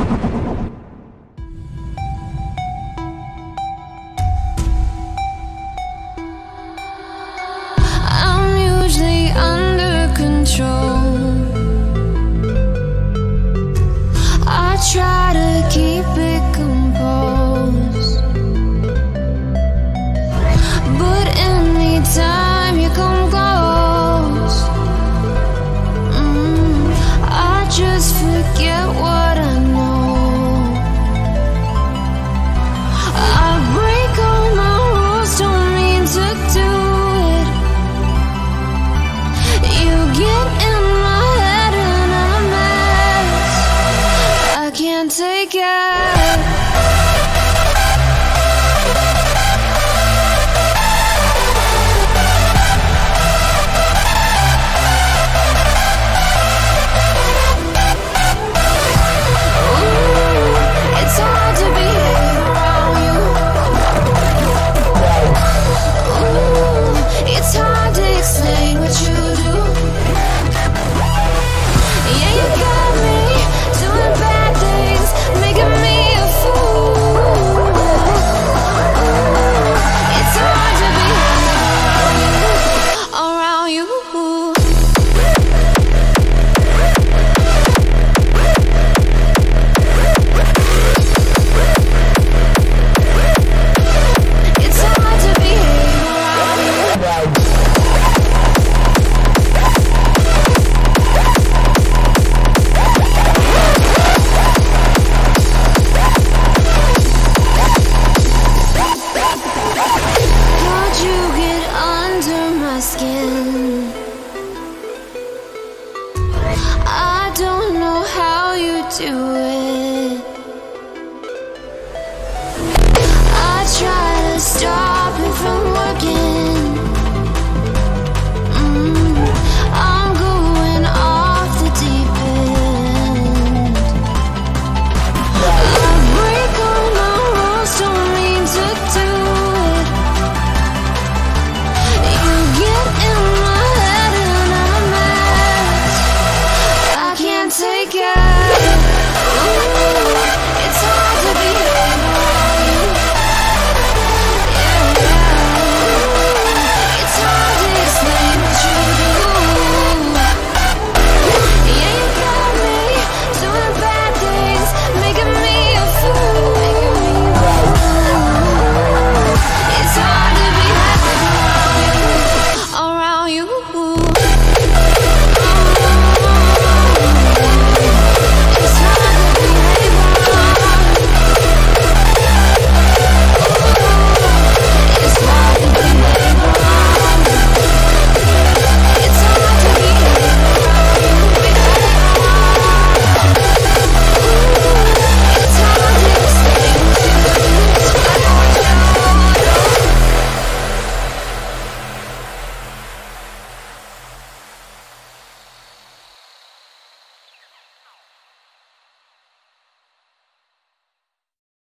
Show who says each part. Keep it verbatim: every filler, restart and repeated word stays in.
Speaker 1: Try to keep it composed, but anytime you come close, mm, I just forget what I know. I break all my rules, don't mean to do it. You get in my head and I'm a mess. I can't take it. Skin. I don't know how you do it.